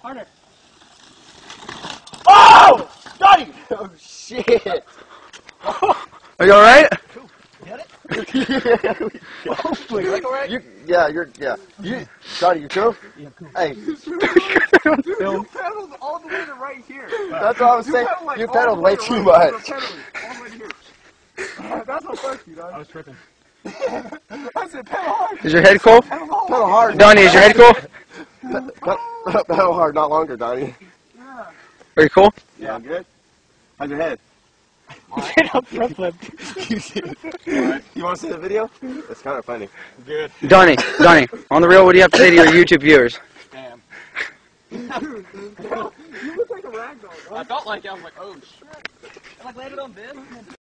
Harder. Oh! Donnie! Oh, shit. Are you alright? Get it? Hopefully. Alright? Yeah. Donnie, you cool? Yeah, cool. Hey, You pedaled all the way to right here. that's what I was saying. Like, You all pedaled the way to too right. much. You were pedaling all the way to here. That's how fast you done. I was tripping. I said pedal hard. Is your head cold? Pedal hard. Donnie, is your head cold? Pedal hard, not longer, Donnie. Yeah. Are you cool? Yeah, I'm good. How's your head? Get up, front flip. You want to see the video? It's kind of funny. Good. Donnie, on the real, what do you have to say to your YouTube viewers? Damn. Dude, you look like a ragdoll. I felt like I was like, oh shit. I like landed on this.